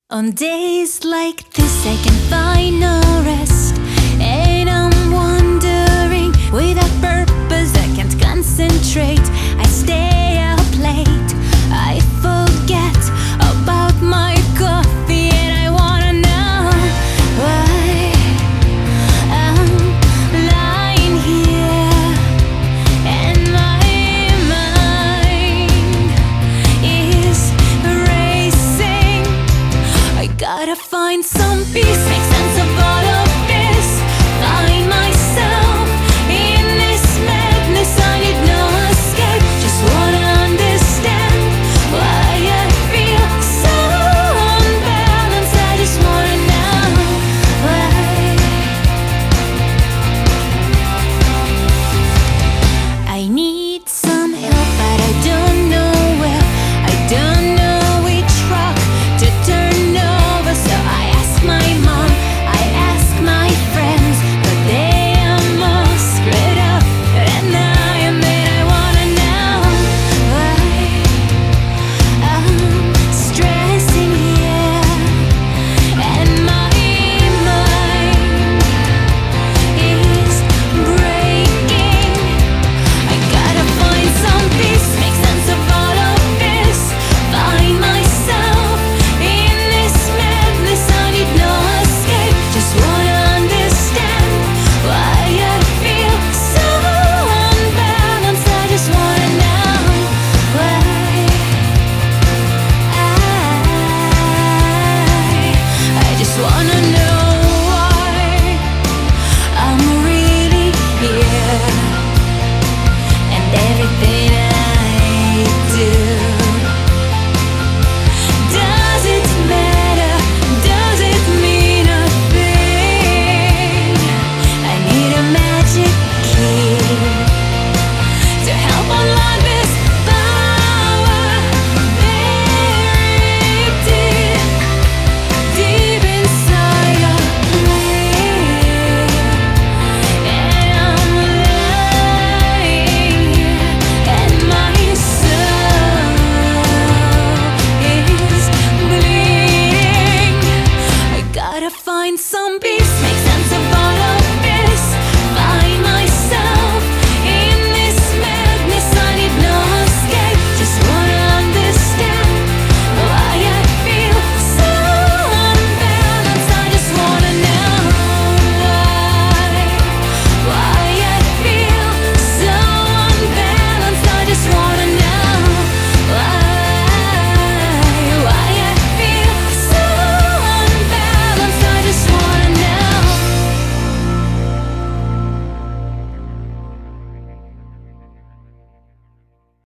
On days like this I can find no rest, and I'm wandering without purpose. I can't concentrate, I stay up late, I forget about my coffee, and I wanna know why I'm lying here and my mind is racing. I gotta find some peace, make sense of all